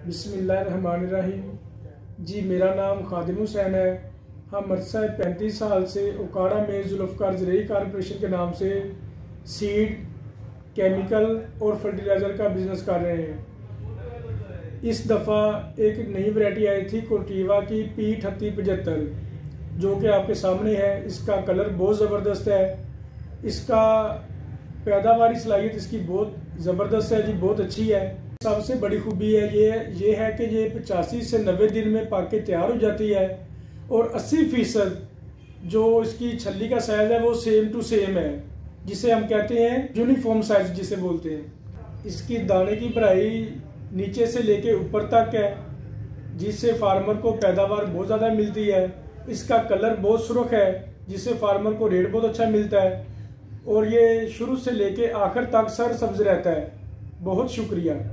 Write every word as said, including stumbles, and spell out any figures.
बिस्मिल्लाहिर्रहमानिर्रहीम। जी मेरा नाम खादिम हुसैन है। हम मरसा पैंतीस साल से उकाड़ा में जुल्फ़कार ज़रई कॉरपोरेशन के नाम से सीड, केमिकल और फर्टिलाइज़र का बिज़नेस कर रहे हैं। इस दफ़ा एक नई वैरायटी आई थी कोर्टीवा की पी अठत्ती पचहत्तर, जो कि आपके सामने है। इसका कलर बहुत ज़बरदस्त है। इसका पैदावारी सलाहियत इसकी बहुत ज़बरदस्त है जी, बहुत अच्छी है। सबसे बड़ी खूबी है ये ये है कि ये पचासी से नब्बे दिन में पाक के तैयार हो जाती है और अस्सी फीसद जो इसकी छल्ली का साइज़ है वो सेम टू सेम है, जिसे हम कहते हैं यूनिफॉर्म साइज जिसे बोलते हैं। इसकी दाने की भराई नीचे से लेके ऊपर तक है, जिससे फार्मर को पैदावार बहुत ज़्यादा मिलती है। इसका कलर बहुत सुर्ख है, जिससे फार्मर को रेट बहुत अच्छा मिलता है और ये शुरू से लेके आखिर तक सर सब्ज रहता है। बहुत शुक्रिया।